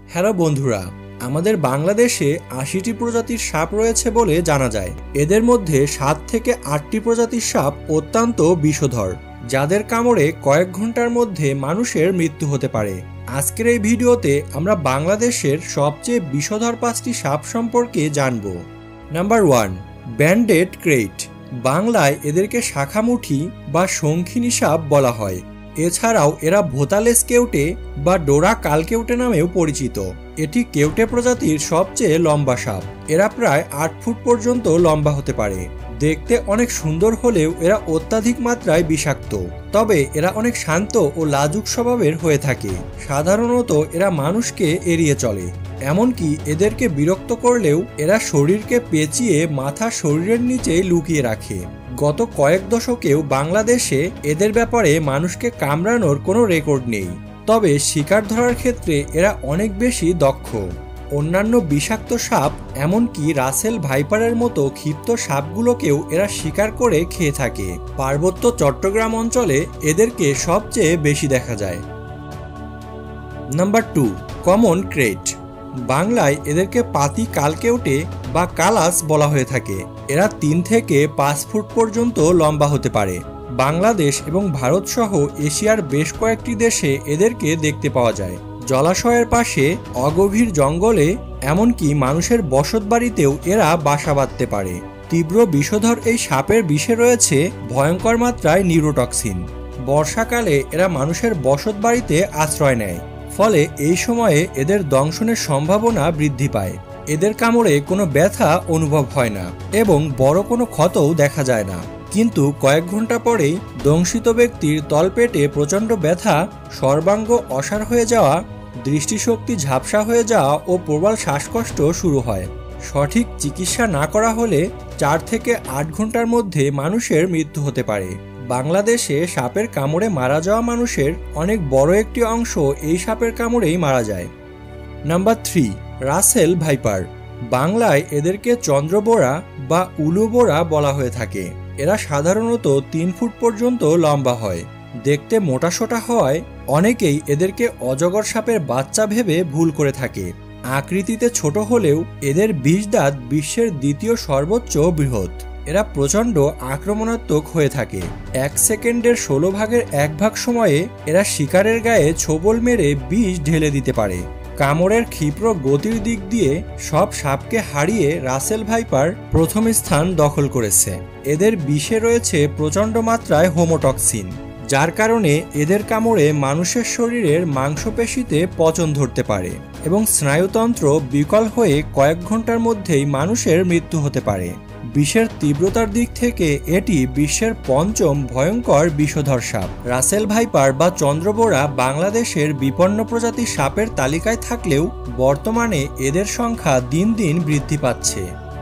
Hello বন্ধুরা, আমাদের বাংলাদেশে ৮০টি প্রজাতির সাপ রয়েছে বলে জানা যায়। এদের মধ্যে ৭ থেকে ৮টি প্রজাতির সাপ অত্যন্ত বিষধর, যাদের কামড়ে কয়েক ঘন্টার মধ্যে মানুষের মৃত্যু হতে পারে। আজকের এই ভিডিওতে আমরা বাংলাদেশের সবচেয়ে বিষধর ৫টি সাপ সম্পর্কে জানব। Number ১, banded krait. বাংলায় এদেরকে শাখামুঠী বা শঙ্খিনী সাপ বলা হয়। এছাড়াও এরা ভোতালেস কেউটে বা ডোরা কালকেউটে নামেও পরিচিত। এটি কেউটে প্রজাতির সবচেয়ে লম্বা সাপ। এরা প্রায় ৮ ফুট পর্যন্ত লম্বা হতে পারে। দেখতে অনেক সুন্দর হলেও এরা অত্যাধিক মাত্রায় বিষাক্ত। তবে এরা অনেক শান্ত ও লাজুক স্বভাবের হয়ে থাকে। সাধারণত এরা মানুষকে এড়িয়ে চলে। এমনকি এদেরকে বিরক্ত করলেও এরা শরীরকে পেঁচিয়ে মাথা শরীরের নিচে লুকিয়ে রাখে। গত কয়েক দশকেও বাংলাদেশে এদের ব্যাপারে মানুষকে কামড়ানোর কোনো রেকর্ড নেই। তবে শিকার ধরার ক্ষেত্রে এরা অনেক বেশি দক্ষ। অন্যান্য বিষাক্ত সাপ, এমনকি রাসেল ভাইপারের মতো ক্ষিপ্ত সাপগুলোকেও এরা শিকার করে খেয়ে থাকে। পার্বত্য চট্টগ্রাম অঞ্চলে এদেরকে সবচেয়ে বেশি দেখা যায়। Number ২, common krait. বাংলায় এদেরকে পাতি কালকেউটে বা কালাস বলা হয়ে থাকে। এরা ৩ থেকে ৫ ফুট পর্যন্ত লম্বা হতে পারে। বাংলাদেশ এবং ভারত সহ এশিয়ার বেশ কয়েকটি দেশে এদেরকে দেখতে পাওয়া যায়। জলাশয়ের পাশে, অগভীর জঙ্গলে, এমনকি মানুষের বসতবাড়িতেও এরা বাসা বাঁধতে পারে। তীব্র বিষধর এই সাপের বিষে রয়েছে ভয়ঙ্কর মাত্রায় নিউরোটক্সিন। বর্ষাকালে এরা মানুষের বসতবাড়িতে আশ্রয় নেয়, ফলে এই সময়ে এদের দংশনের সম্ভাবনা বৃদ্ধি পায়। এদের কামড়ে কোনো ব্যথা অনুভব হয় না এবং বড় কোনো ক্ষতও দেখা যায় না। কিন্তু কয়েক ঘন্টা পরেই দংশিত ব্যক্তির তলপেটে প্রচণ্ড ব্যথা, সর্বাঙ্গ অসাড় হয়ে যাওয়া, দৃষ্টিশক্তি ঝাপসা হয়ে যাওয়া ও প্রবল শ্বাসকষ্ট শুরু হয়। সঠিক চিকিৎসা না করা হলে ৪ থেকে ৮ ঘন্টার মধ্যে মানুষের মৃত্যু হতে পারে। বাংলাদেশে সাপের কামড়ে মারা যাওয়া মানুষের অনেক বড় একটি অংশ এই সাপের কামড়েই মারা যায়। Number ৩, Russell viper. বাংলায় এদেরকে চন্দ্রবোরা বা উলুবোরা বলা হয়ে থাকে। এরা সাধারণত ৩ ফুট পর্যন্ত লম্বা হয়। দেখতে মোটাসোটা হওয়ায় অনেকেই এদেরকে অজগর সাপের বাচ্চা ভেবে ভুল করে থাকে। আকৃতিতে ছোট হলেও এদের ২০ দাঁত বিশ্বের দ্বিতীয় সর্বোচ্চ বৃহৎ। এরা প্রচণ্ড আক্রমণাত্মক হয়ে থাকে। ১ সেকেন্ডের ১৬ ভাগের ১ ভাগ সময়ে এরা শিকারের গায়ে ছোবল মেরে বিষ ঢেলে দিতে পারে। কামড়ের ক্ষিপ্র গতির দিক দিয়ে সব সাপকে হারিয়ে রাসেল ভাইপার প্রথম স্থান দখল করেছে। এদের বিষে রয়েছে প্রচণ্ড মাত্রায় হোমোটক্সিন, যার কারণে এদের কামড়ে মানুষের শরীরের মাংসপেশিতে পচন ধরতে পারে এবং স্নায়ুতন্ত্র বিকল হয়ে কয়েক ঘন্টার মধ্যেই মানুষের মৃত্যু হতে পারে। বিষের তীব্রতার দিক থেকে এটি বিশ্বের ৫ম ভয়ঙ্কর বিষধর সাপ। রাসেল ভাইপার বা চন্দ্রবোরা বাংলাদেশের বিপন্ন প্রজাতির সাপের তালিকায় থাকলেও বর্তমানে এদের সংখ্যা দিন দিন বৃদ্ধি পাচ্ছে।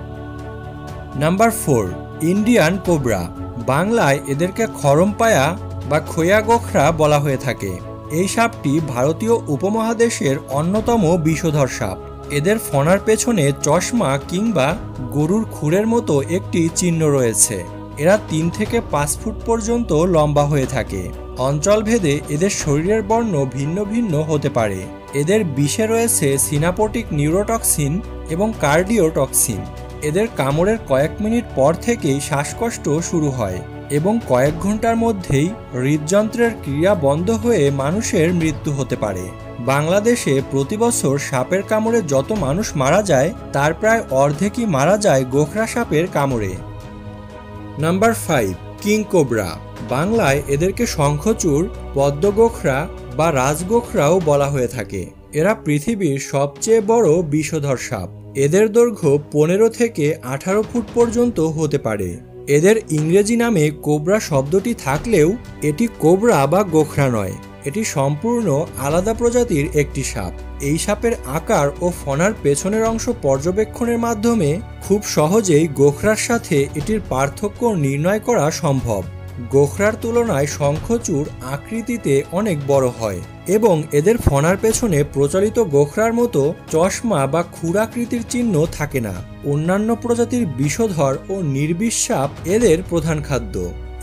Number ৪, Indian cobra. বাংলায় এদেরকে খরমপায়া বা খোয়া গোখরা বলা হয়ে থাকে। এই সাপটি ভারতীয় উপমহাদেশের অন্যতম বিষধর সাপ। এদের ফনার পেছনে চশমা কিংবা গরুর খুরের মতো একটি চিহ্ন রয়েছে। এরা ৩ থেকে ৫ ফুট পর্যন্ত লম্বা হয়ে থাকে। অঞ্চলভেদে এদের শরীরের বর্ণ ভিন্ন ভিন্ন হতে পারে। এদের বিষে রয়েছে সিনাপটিক নিউরোটক্সিন এবং কার্ডিওটক্সিন। এদের কামড়ের কয়েক মিনিট পর থেকেই শ্বাসকষ্ট শুরু হয় এবং কয়েক ঘন্টার মধ্যেই হৃদযন্ত্রের ক্রিয়া বন্ধ হয়ে মানুষের মৃত্যু হতে পারে। বাংলাদেশে প্রতি বছর সাপের কামড়ে যত মানুষ মারা যায় তার প্রায় অর্ধেকই মারা যায় গোখরা সাপের কামড়ে। Number ৫, king cobra. বাংলায় এদেরকে শঙ্খচূড়, পদ্মগোখরা বা রাজগোখরাও বলা হয়ে থাকে। এরা পৃথিবীর সবচেয়ে বড় বিষধর সাপ। এদের দৈর্ঘ্য ১৫ থেকে ১৮ ফুট পর্যন্ত হতে পারে। এদের ইংরেজি নামে কোবরা শব্দটি থাকলেও এটি কোবরা বা গোখরা নয়। এটি সম্পূর্ণ আলাদা প্রজাতির একটি সাপ। এই সাপের আকার ও ফনার পেছনের অংশ পর্যবেক্ষণের মাধ্যমে খুব সহজেই গোখরার সাথে এটির পার্থক্য নির্ণয় করা সম্ভব। গোখরার তুলনায় শঙ্খচূড় আকৃতিতে অনেক বড় হয় এবং এদের ফনার পেছনে প্রচলিত গোখরার মতো চশমা বা ক্ষুরাকৃতির চিহ্ন থাকে না। অন্যান্য প্রজাতির বিষধর ও নির্বিষ সাপ এদের প্রধান খাদ্য।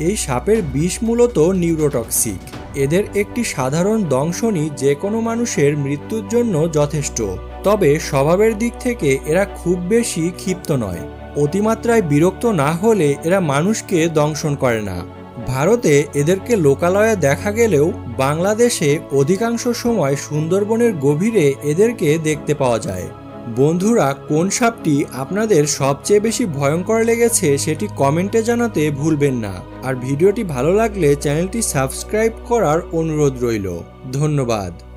এই সাপের বিষ মূলত নিউরোটক্সিক। এদের একটি সাধারণ দংশনই যে কোনো মানুষের মৃত্যুর জন্য যথেষ্ট। তবে স্বভাবের দিক থেকে এরা খুব বেশি ক্ষিপ্ত নয়। অতিমাত্রায় বিরক্ত না হলে এরা মানুষকে দংশন করে না। ভারতে এদেরকে লোকালয়ে দেখা গেলেও বাংলাদেশে অধিকাংশ সময় সুন্দরবনের গভীরে এদেরকে দেখতে পাওয়া যায়। বন্ধুরা, কোন সাপটি আপনাদের সবচেয়ে বেশি ভয়ঙ্কর লেগেছে সেটি কমেন্টে জানাতে ভুলবেন না। আর ভিডিওটি ভালো লাগলে চ্যানেলটি সাবস্ক্রাইব করার অনুরোধ রইল। ধন্যবাদ।